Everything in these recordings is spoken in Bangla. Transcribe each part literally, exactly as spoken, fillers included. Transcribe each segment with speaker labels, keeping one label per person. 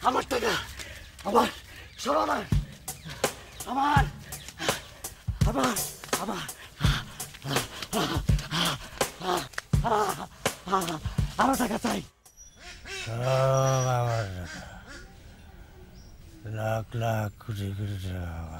Speaker 1: আমার টাকা আমার সব আমার আমার আমার আমার আমার টাকা চাই
Speaker 2: সব আমার টাকা লাখ লাখ কোটি কোটি টাকা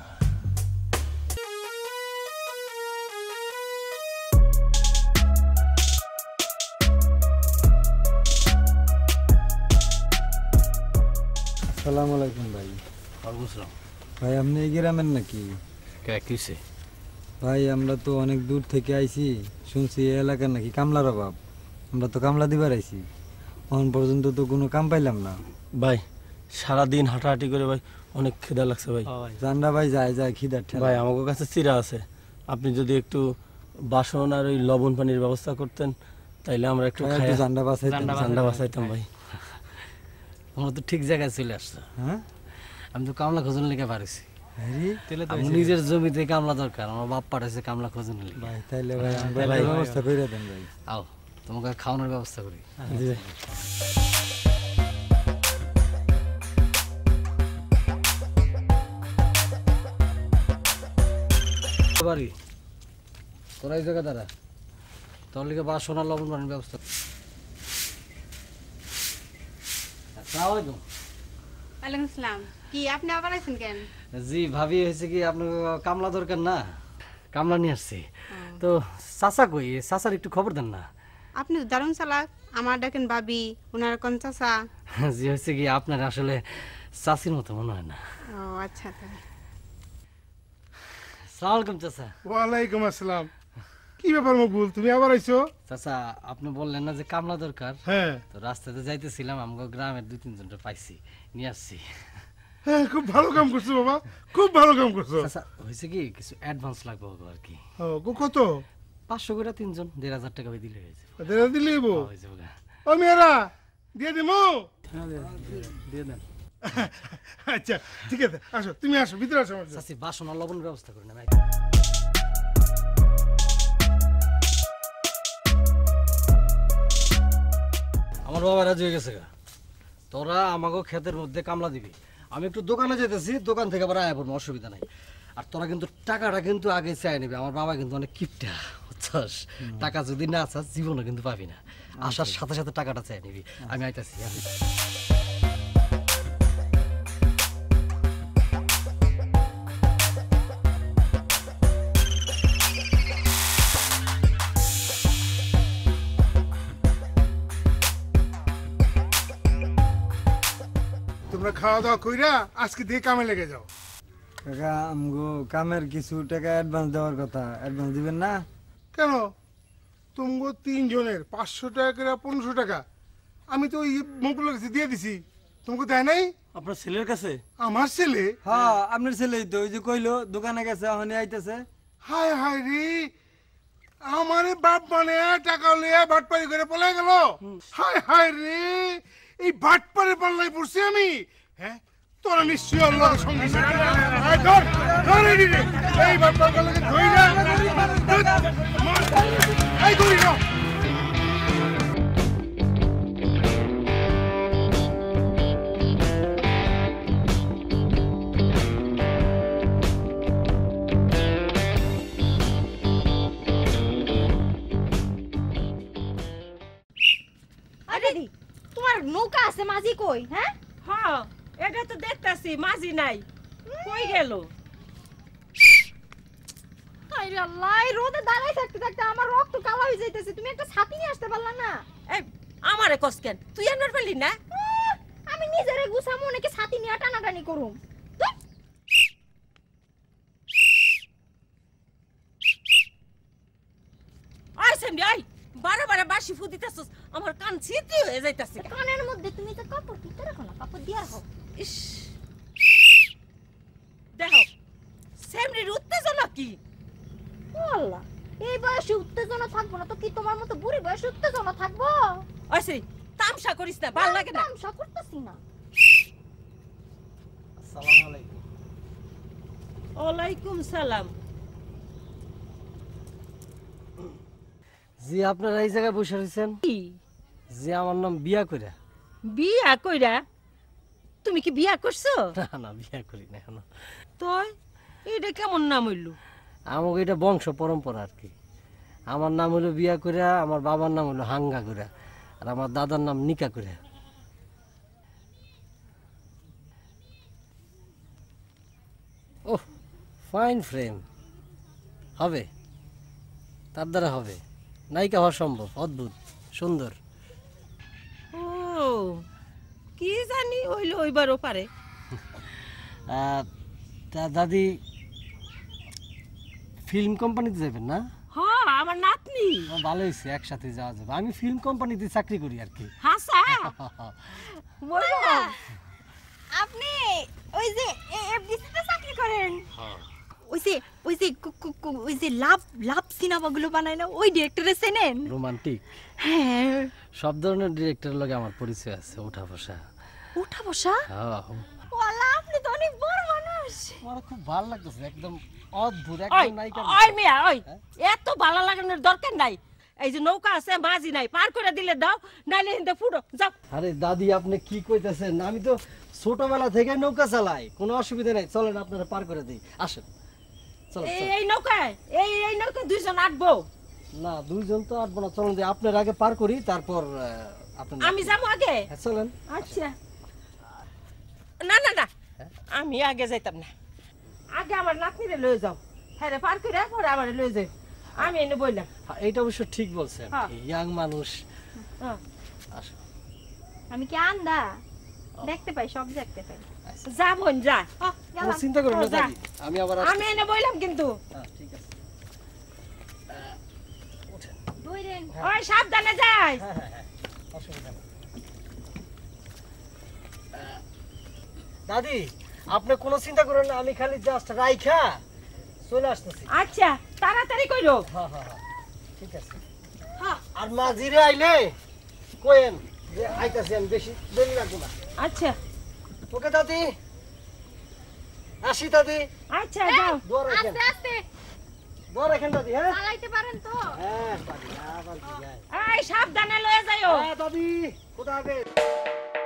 Speaker 3: আসসালামু আলাইকুম ভাই।
Speaker 1: ওয়ালাইকুম আসসালাম।
Speaker 3: ভাই আপনি এই গ্রামের নাকি?
Speaker 1: কে কিসে?
Speaker 3: ভাই আমরা তো অনেক দূর থেকে আইছি, শুনছি এই এলাকার নাকি কামলার অভাব। আমরা তো কামলা দিবার আইছি, এখন পর্যন্ত তো কোনো কাম পাইলাম না।
Speaker 2: ভাই সারাদিন হাঁটাহাঁটি করে ভাই অনেক খিদা লাগছে ভাই।
Speaker 3: জান্ডা ভাই যায় যায় খিদার ঠেলা।
Speaker 2: ভাই আমার কাছে চিরা আছে, আপনি যদি একটু বাসন আর ওই লবণ পানির ব্যবস্থা করতেন তাইলে আমরা একটু
Speaker 3: একটু জান্ডা বাঁচাইতাম।
Speaker 2: ঠান্ডা বাঁচাইতাম ভাই।
Speaker 4: আমরা তো ঠিক জায়গায় চলে আসছে।
Speaker 3: হ্যাঁ
Speaker 4: আমি তো কামলা খোঁজন লিখে পারিছি।
Speaker 3: আরে
Speaker 4: নিজের জমিতে কামলা দরকার, আমার বাপ পাঠাইছে কামলা খোঁজন লিখে।
Speaker 3: ভাই তাইলে ভাই আমরা ব্যবস্থা করে দেন ভাই।
Speaker 4: আও তোমাকে খাওয়ানোর ব্যবস্থা করি। বাড়ি তোরা এই জায়গা দাঁড়া, তোর লিখে বাসন আর লবণ পানির ব্যবস্থা। আসসালামু
Speaker 5: ওয়ালাইকুম আসসালাম। কি আপনি আবার আছেন কেন?
Speaker 4: জি ভাবি, হয়েছে কি আপনার কামলা দরকার না, কামলা নিয়ে আসছি তো। চাচা কই, চাচার একটু খবর দেন না।
Speaker 5: আপনি তো দারুণ চালাক, আমার ডাকেন ভাবি, ওনার কোন চাচা?
Speaker 4: জি হয়েছে কি আপনার আসলে চাচির মতো মনে হয় না।
Speaker 5: ও আচ্ছা তাই।
Speaker 4: সালাম আলাইকুম চাচা।
Speaker 6: ওয়ালাইকুম আসসালাম। কি ব্যাপার মকবুল, তুমি আবার আইছো?
Speaker 4: চাচা আপনি বললেন না যে কামলা দরকার,
Speaker 6: হ্যাঁ
Speaker 4: তো রাস্তাতে যাইতেছিলাম, আমাকে গ্রামের দুই তিনজনটা পাইছি, নিয়ে আসছি।
Speaker 6: হ্যাঁ খুব ভালো কাম করছো বাবা, খুব ভালো কাম করছো।
Speaker 4: চাচা হয়েছে কি কিছু অ্যাডভান্স লাগবে আর কি।
Speaker 6: ও কত?
Speaker 4: পাঁচশো করে তিনজন দেড় হাজার টাকা দিলে হয়েছে।
Speaker 6: দেড় দিলেই বো।
Speaker 4: হয়েছে ওগা।
Speaker 6: ও মেয়েরা দিয়ে দিমো।
Speaker 4: দিয়ে দেন।
Speaker 6: আচ্ছা ঠিক আছে, আসো তুমি আসো, ভিতরে আসো। আমার সাথে।
Speaker 4: চাচি বাসন আর লবণের ব্যবস্থা করেন। আমি আমার বাবা রাজি হয়ে গেছে গা, তোরা আমাকে ক্ষেতের মধ্যে কামলা দিবি, আমি একটু দোকানে যেতেছি, দোকান থেকে আবার আয়া পড়বো, অসুবিধা নাই। আর তোরা কিন্তু টাকাটা কিন্তু আগে চাই নিবি, আমার বাবা কিন্তু অনেক কিপটা বুঝছস, টাকা যদি না চাস জীবনে কিন্তু পাবি না, আসার সাথে সাথে টাকাটা চাই নিবি। আমি আইতাছি।
Speaker 6: তোমরা খাওয়া দাওয়া কইরা আজকে দিয়ে কামে লেগে যাও।
Speaker 3: কাকা আমগো কামের কিছু টাকা অ্যাডভান্স দেওয়ার কথা, অ্যাডভান্স দিবেন না?
Speaker 6: কেন তুমগো তিনজনের পাঁচশো টাকা করে পনেরোশো টাকা আমি তো ওই মকবুলের কাছে দিয়ে দিছি, তোমাকে দেয় নাই?
Speaker 2: আপনার ছেলের কাছে?
Speaker 6: আমার ছেলে?
Speaker 3: হ্যাঁ আপনার ছেলেই তো, ওই যে কইলো দোকানে গেছে, এখন আইতেছে।
Speaker 6: হায় হায় রে, আমার বাপ মানে টাকা লিয়ে ভাটপাড়ি করে পলাই গেল। হায় হায় রে, এই ভাটপাড়ি পাল্লাই পড়ছি আমি। হ্যাঁ তোরা নিশ্চয়ই আল্লাহর সঙ্গে এই ধর ধর এই রে, এই ভাটপাড়ি পাল্লাকে ধই না এই ধরি না।
Speaker 7: তোমার নৌকা আছে, মাঝি কই? হ্যাঁ
Speaker 8: হ্যাঁ এটা তো দেখতাছি মাঝি নাই, কই গেল?
Speaker 7: আরে আল্লাহ, এই রোদে দাঁড়াই থাকতে থাকতে আমার রক্ত কালো হয়ে যাইতেছে। তুমি একটা ছাতি নিয়ে আসতে পারলা না?
Speaker 8: এই আমারে কস কেন, তুই আনবার পারলি না?
Speaker 7: আহ, আমি নিজেরে গুছামু নাকি ছাতি নিয়ে টানাটানি করুম? ধুর।
Speaker 8: আই সেমডি আই, বারে বারে বাসি ফু দিতেছস, আমার কান ছিতি হয়ে যাইতাছে।
Speaker 7: কানের মধ্যে তুমি তো কাপড় দিতে রাখো না, কাপড় দিয়া রাখো।
Speaker 8: ইস দেখো সেমডির উত্তেজনা কি।
Speaker 7: আল্লাহ, এই বয়সে উত্তেজনা থাকবো না তো কি তোমার মতো বুড়ি বয়সে উত্তেজনা থাকবো?
Speaker 8: আইছে তামসা করিস না, ভাল লাগে না।
Speaker 7: তামসা করতেছি না।
Speaker 4: আসসালামু আলাইকুম।
Speaker 8: ওয়ালাইকুম সালাম।
Speaker 4: জি আপনারা এই জায়গায় বসে রয়েছেন?
Speaker 8: কি
Speaker 4: জি আমার নাম বিয়া কইরা।
Speaker 8: বিয়া কইরা? তুমি কি বিয়া করছো?
Speaker 4: না না বিয়া করি না এখনো।
Speaker 8: তই এটা কেমন নাম হইলো?
Speaker 4: আমাকে এটা বংশ পরম্পরা আর কি। আমার নাম হলো বিয়া কইরা, আমার বাবার নাম হলো হাঙ্গা কইরা, আর আমার দাদার নাম নিকা কইরা। ওহ, ফাইন ফ্রেম হবে, তার দ্বারা হবে, নায়িকা হওয়া সম্ভব, অদ্ভুত সুন্দর।
Speaker 8: ও কি জানি হইলো ওইবারও পারে।
Speaker 4: আহ, তা দাদি ফিল্ম কোম্পানিতে যাবেন না?
Speaker 8: হ্যাঁ আমার নাতনি।
Speaker 4: ও, ভালো হয়েছে, একসাথে যাওয়া যাবে। আমি ফিল্ম কোম্পানিতে চাকরি করি আর কি।
Speaker 8: হাসা বলবো
Speaker 7: আপনি ওই যে এফডিসিতে চাকরি করেন? ওই যে ওই যে কু- কু- কু- ওই যে লাভ লাভ সিনেমাগুলো বানায় না, ওই ডিরেক্টরে চেনেন?
Speaker 4: রোমান্টিক
Speaker 7: হ্যাঁ।
Speaker 4: সব ধরনের ডিরেক্টরের লগে আমার পরিচয় আছে, ওঠা বসা।
Speaker 7: উঠা বসা?
Speaker 4: হ্যাঁ,
Speaker 7: ওয়ালা আপনি তো অনেক বড় মানুষ।
Speaker 4: আমার খুব ভালো লাগতেছে, একদম অদ্ভুত,
Speaker 8: ওই
Speaker 4: একদম নায়িকা।
Speaker 8: ওই মিয়া ওই এত ভালো লাগানোর দরকার নাই। এই যে নৌকা আছে মাঝি নাই, পার করে দিলে দাও, নাইলে হিন্দে ফুটো যাও।
Speaker 4: আরে দাদি আপনি কি কইতেছেন? আমি তো ছোটবেলা থেকে নৌকা চালাই, কোনো অসুবিধা নাই। চলেন আপনারা পার করে দিই, আসেন। চলো
Speaker 8: এই এই নৌকায় এই এই নৌকায় দুইজন আটবো।
Speaker 4: না, দুইজন তো আটবো না, চলেন যে আপনার আগে পার করি, তারপর আহ, আপনার।
Speaker 8: আমি যাবো আগে?
Speaker 4: হ্যাঁ, চলেন।
Speaker 8: আচ্ছা না না না, আমি আগে যাইতাম না, আগে আমার নাতনিরে লয়ে যাও, হ্যাঁ রে পার করে পরে আমার লয়ে যাও, আমি এনে বললাম।
Speaker 4: হ্যাঁ, এইটা অবশ্য ঠিক বলছেন,
Speaker 8: হ্যাঁ।
Speaker 4: ইয়াং মানুষ।
Speaker 8: হ্যাঁ।
Speaker 4: আসো।
Speaker 7: আমি কি আন্দা? দেখতে পাই, সব দেখতে পাই।
Speaker 8: যা বোন যা,
Speaker 4: কোনো চিন্তা করবেন না
Speaker 8: ও, যা।
Speaker 4: দাদি, আমি আবার আসছি।
Speaker 8: আমি এনে বললাম কিন্তু।
Speaker 4: হ্যাঁ, ঠিক আছে।
Speaker 7: বইরেন।
Speaker 8: ওই সাবধানে যাই।
Speaker 4: হ্যাঁ হ্যাঁ হ্যাঁ, অসুবিধা নেই। আহ, দাদি আপনি কোনো চিন্তা করেন না, আমি খালি জাস্ট রাইখা চলে আসতেছি।
Speaker 8: আচ্ছা তাড়াতাড়ি কইরো।
Speaker 4: হ্যাঁ হ্যাঁ হ্যাঁ, ঠিক আছে।
Speaker 8: হ্যাঁ
Speaker 4: আর মাঝিরে আইলে কোয়েন যে আইতাছি, আমি বেশি দেরি রাখবো না।
Speaker 8: আচ্ছা
Speaker 4: ওকে দাদি, আসি দাদি।
Speaker 8: আচ্ছা যাও।
Speaker 4: দোয়া রাখেন,
Speaker 7: আস্তে আস্তে
Speaker 4: দোয়া রাখেন দাদি। হ্যাঁ
Speaker 7: চালাইতে পারেন তো?
Speaker 4: হ্যাঁ দাদি, আবার কি যায়।
Speaker 8: এই সাবধানে লয়ে যাইও।
Speaker 4: হ্যাঁ দাদি, কোথা হবে?